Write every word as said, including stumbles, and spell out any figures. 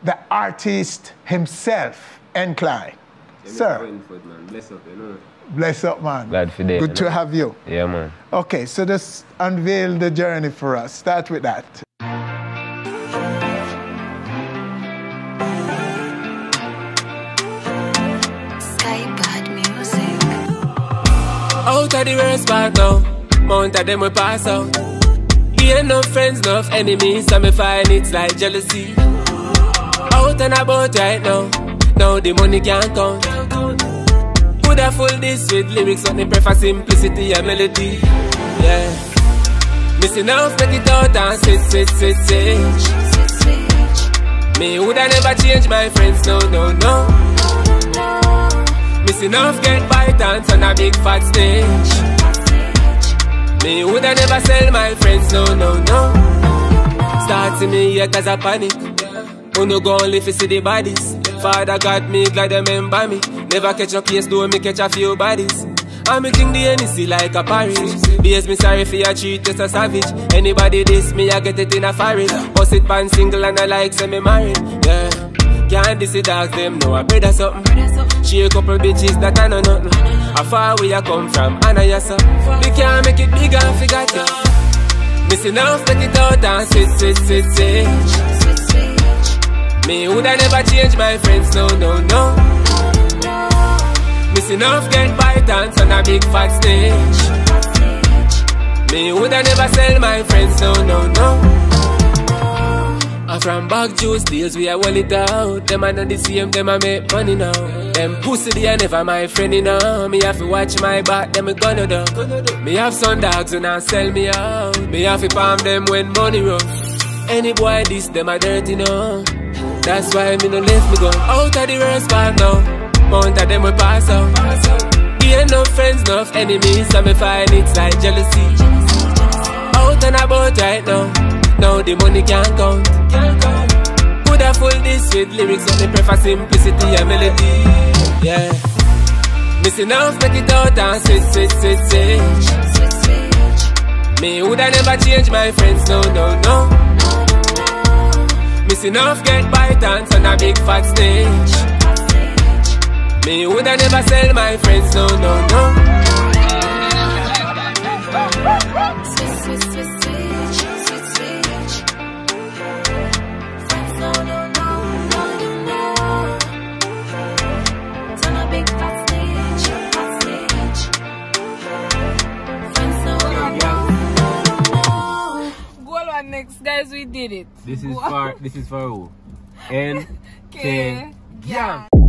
the artist himself, Nklyne. Sir. Bless up, you know. Bless up, man. Glad for that. Good to have you. Yeah, man. Okay, so just unveil the journey for us. Start with that. Out of the worst part now, mount of them we pass out. He ain't no friends, no enemies, so me find it's like jealousy. Out and about right now, now the money can't count. Coulda full this with lyrics, but me prefer simplicity and melody. Yeah, missing off, make it out and sit, sit, sit, sit. Me woulda never change my friends, no, no, no. Missing off, get by dance on a big fat stage. Me woulda never sell my friends, no, no, no. Start to me here cause I panic. Who no go only fi see the bodies. Father God, me glad them remember me. Never catch a case, though me catch a few bodies. I'm making the Hennessy like a Paris. Base me sorry for your treat, just a savage. Anybody diss me, I get it in a foreign. Bust it pan single and I like say me married. Yeah, can't diss the dogs, them know I brother something. She a couple bitches that I know nothing. How far where you come from, I know yes sir. We can't make it bigger and figure it out. Missing off, take it out and sit, sit, sit, sit. Me woulda never change my friends, no, no, no. Missing off, get by dance on a big fat stage. Me woulda never sell my friends, no, no, no. I'm from back juice deals, we a wall it out. Them I know the same, them I make money now. Them pussy they are never my friend, you know. Me have to watch my back, them me gonna do. Me have some dogs and I sell me out. Me have to palm them when money rough. Any boy this, them a dirty, you know. That's why me no left me go out of the worst part now. Mount of them we pass out. He ain't no friends, no enemies, so me find it's like jealousy. Out and about right now, now the money can't count. Coulda full this with lyrics, but me prefer simplicity and melody. Yeah, missing off, make it out and sit, sit, sit, sit. Me woulda never change my friends, no, no, no. Missing off, get by dance on a big fat stage. Me woulda never sell my friends, no, no, no. Switch, switch, switch, switch, switch, switch. Friends, no, no, no, no, no, no. It's on a big fat stage, fat stage. Friends, no, no, no, no, no. Go on next, guys, we did it. This is for, this is for who? N K. Yeah.